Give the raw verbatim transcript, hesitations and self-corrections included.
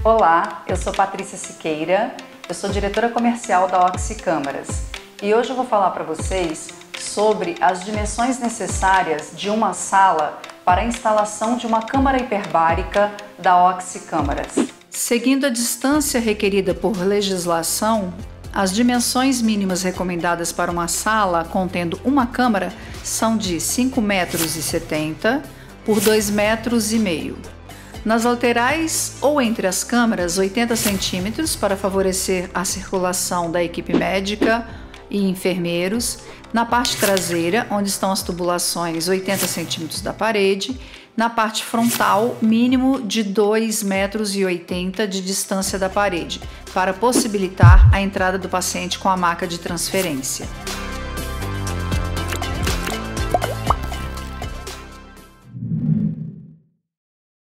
Olá, eu sou Patrícia Siqueira, eu sou diretora comercial da Oxy Câmaras e hoje eu vou falar para vocês sobre as dimensões necessárias de uma sala para a instalação de uma câmara hiperbárica da Oxy Câmaras. Seguindo a distância requerida por legislação, as dimensões mínimas recomendadas para uma sala contendo uma câmara são de cinco metros e setenta por dois metros e meio. Nas laterais ou entre as câmaras, oitenta centímetros para favorecer a circulação da equipe médica e enfermeiros. Na parte traseira, onde estão as tubulações, oitenta centímetros da parede. Na parte frontal, mínimo de dois metros e oitenta de distância da parede, para possibilitar a entrada do paciente com a maca de transferência.